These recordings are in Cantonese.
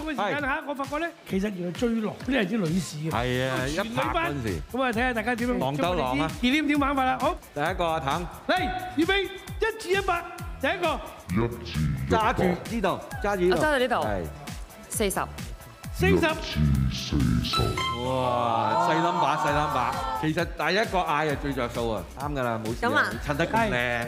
嘅時間嚇，我發覺咧，其實原來最狼嗰啲係啲女士嘅。 係啊，一拍嗰陣時。 咁啊，睇下大家點樣狼鬥狼啊！ 熱點玩法啦，好。 第一個阿騰， 嚟預備1至100，第一個。 揸住呢度，揸住呢度。 我揸到呢度。 係。 40。 哇！細 number 細 number， 其實第一個嗌係最着數啊，啱㗎啦，冇事啊，襯得咁靚。29。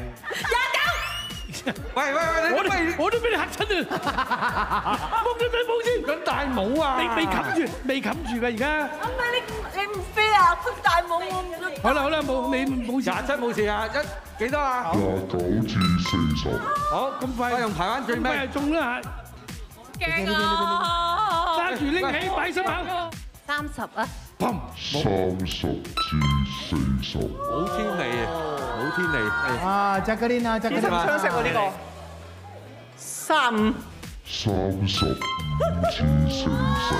喂，我都俾你嚇親啊！冇咗對帽先，咁大帽啊！ 未冚住㗎而家。 咁你唔飛啊？佢大帽我唔得。 好啦，冇事。 27冇事啊，幾多啊？29至40。好，咁快用台灣最尾。 咁快就中啦嚇！ 驚啊！ 揸住拎起擺心口。 30啊！ 砰！30至40。冇天理啊！冇天理。 啊，Jacqueline啊，Jacqueline。 相識喎呢個。35。 35至40。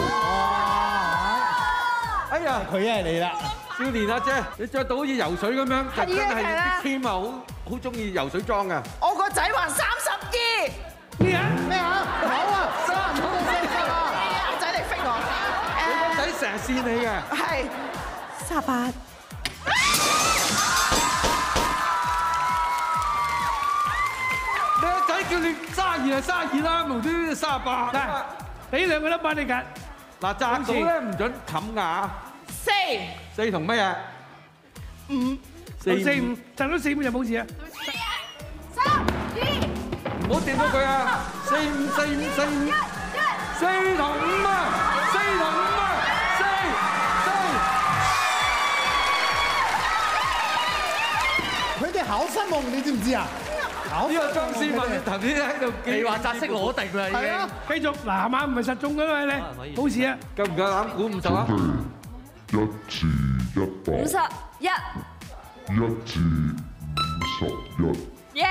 哎呀， 佢係你啦， 少年阿姐，你着到好似游水咁樣，就真係啲 team 啊，好中意游水裝㗎。 我個仔話32。 咩啊？ 好啊，32到40啊！ 阿仔嚟逼我。 你個仔成日跣你嘅。 係。38。 你個仔叫你32係32啦，無端端38。 嗱，俾2個number你揀。 嗱，賺到咧唔準冚牙。4同乜嘢？5。 45，賺到45就冇事啊。 唔好掂到佢啊！45同5啊！4同5啊！4。 佢哋好失望，你知唔知啊？ 呢個莊思敏頭先喺度， 你話扎色攞定啦已經。 繼續，嗱馬唔係實中㗎嘛你，冇事啊。 夠唔夠膽估50啊 ？1至100。 51。 1至51。 耶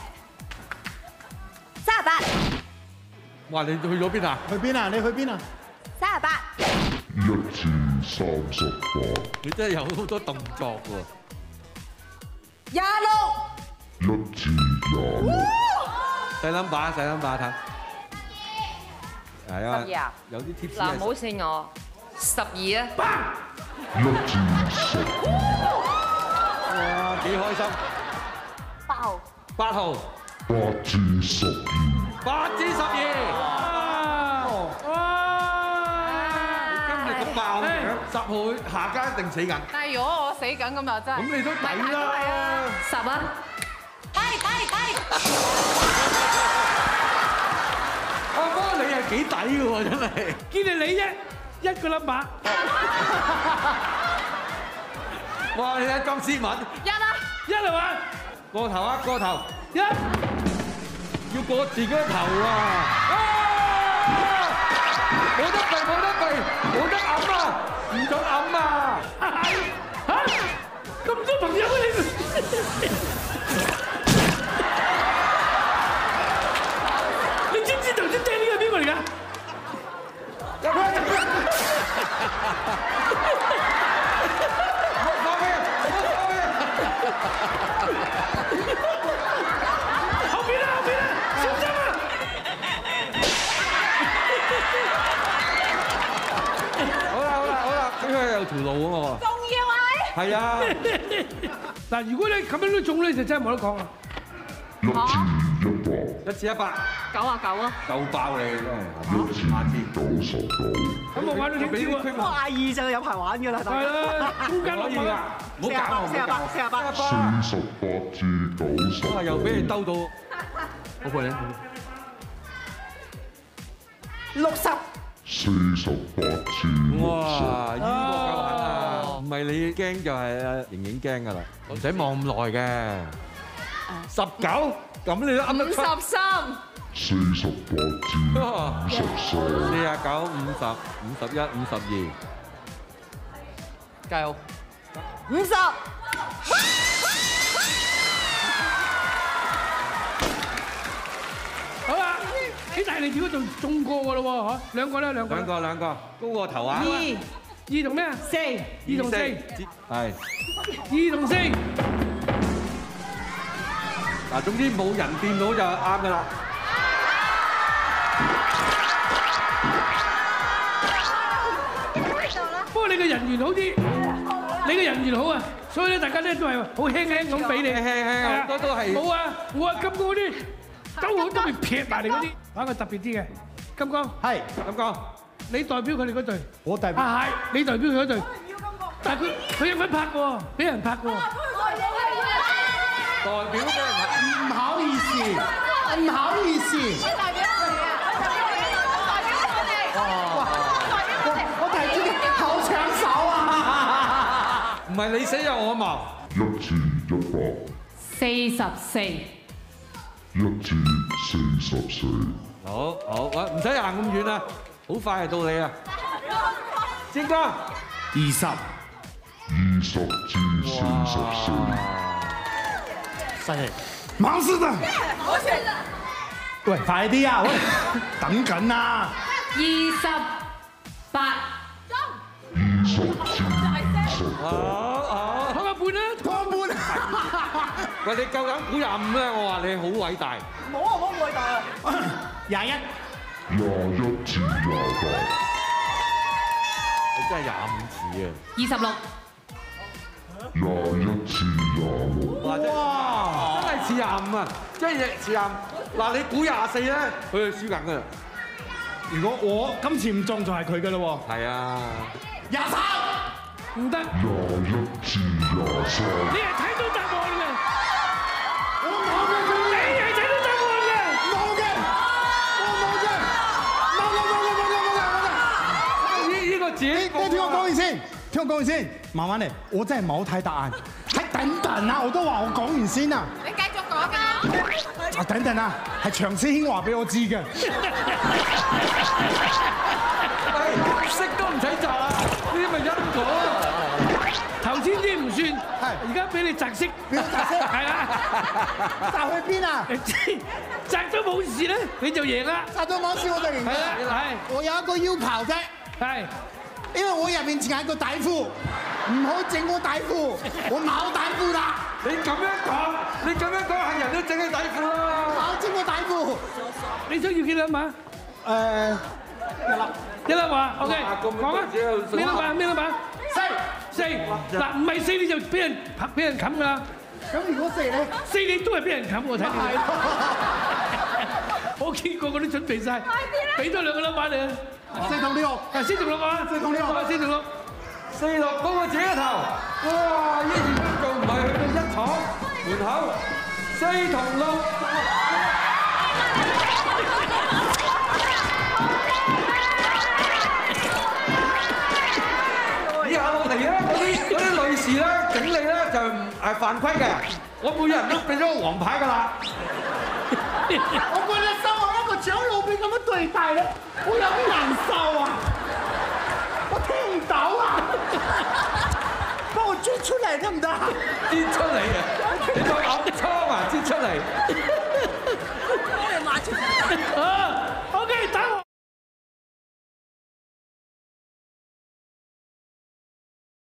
！38。 哇！你去咗邊啊？ 去邊啊？你去邊啊 38。 1至38。 你真係有好多動作喎。 26。 1至26。 細 number，細 number 睇。係啊。有啲 tips。 嗱，唔好跣我。12啊。 1至12。 哇！幾開心。 8號。 8號。 8至12。 8至12。你今日咁爆嘅，10號下家一定死緊。 但係如果我死緊咁就真係。 咁你都抵啦。 10啊。 阿哥你係幾抵嘅喎，真係。 見你啫，1個number。 哇！你睇莊思敏。 1係嘛？ 過頭啊！過頭。 1。 要過自己個頭啊！冇得避，冇得避，冇得揞啊！唔准揞啊！ 嚇！咁多朋友你，你知唔知頭先掟呢個係邊個嚟㗎？後邊啦，小心啊！ 好啦，咁佢有條路啊嘛。 仲要係？ 係啊。 嗱，如果你咁樣都中咧，就真係冇得講啊 ！1至100。 99啊。 夠爆你真係。 下次99。 咁我玩到聽朝啊！ 22就有排玩㗎啦，大係啦，中間落可以㗎，唔好搞我， 48至90。 哇！又俾你兜到，好過你。 60。 48至60。 哇！呢個夠狠啊！唔係你驚就係阿盈盈驚㗎啦，唔使望咁耐嘅。19，咁你都噏得出。 53。 48至53。 49、50、51、52。 加油 ！50。 好啦，喺大力條嗰度中過㗎咯喎，嚇兩個啦，兩個。 兩個，高過頭啊 ！2同咩啊？4。2同4。 係。 2同4。 嗱，總之冇人掂到就啱㗎啦。 哥你嘅人緣好啲，你嘅人緣好啊，所以咧大家咧都係好輕輕咁俾你， 輕都係冇啊！我話金哥嗰啲都好特別撇埋嚟嗰啲，玩個特別啲嘅。金哥係咁講， 你代表佢哋嗰隊， 我代表係你代表佢嗰隊，但係佢有份拍喎，俾人拍喎。 代表俾人拍， 唔好意思，唔好意思。我哋自己好搶手啊！ 唔係你死又我亡。 一至100， 44。 一至44， 好，喂，唔使行咁遠啦，好快就到你啊！尖哥 20 20至44， 犀利，冇事的。喂，快啲啊！喂，等緊啊！ 28。 20至28， 拖一半啦， 拖半。 喂，你夠膽估25咧？我話你好偉大。 冇啊，好偉大啊！ 21。 21至28， 你真係25次啊！ 26。 21至26， 哇！真係似25啊！真係似25。嗱，你估24咧，佢就輸緊㗎啦。 如果我今次唔中，就係佢㗎啦喎。 係啊。 23。 唔得， 21至23， 你係睇到答案嘅， 我冇嘅， 你係睇到答案嘅。 冇嘅，我冇嘅， 呢個字， 你聽我講完先，聽我講完先，慢慢嚟，我真係冇睇答案，係等等啊，我都話我講完先啊， 你繼續講㗎。 啊等等啊，係長師兄話俾我知嘅， 識都唔使摘啦，呢啲咪因果。 頭先啲唔算，而家俾你擲色， 俾我擲色係啊， 擲去邊啊？ 擲咗冇事咧，你就贏啦。 擲咗冇事我就贏係啦， 啦。我有一個要求啫， 係因為我入面淨係個底褲，唔好整我底褲，我冇底褲啦， 你咁樣講，係人都整嘅底褲啦。 冇整我底褲。 你想要幾多碼？一粒話 OK，講啊，咩粒碼？咩粒碼？4。嗱，唔係4你就俾人冚㗎啦。 咁如果4咧 ？4你都係俾人冚，我睇你。我見個個都準備晒，俾多2個粒碼你啊。 4同6， 先同6啊，4同6，先同6。 46嗰個自己頭，哇！一二三做唔係去到1廠門口，4同6。以下落嚟咧，嗰啲女士咧整理咧就係犯規嘅，我每人都俾咗個黃牌㗎啦。 我覺得收我一個長老俾咁樣對待咧，我有啲難受啊！我聽唔到啊！幫我啜出嚟得唔得？ 啜出嚟啊！你當暗瘡啊！啜出嚟。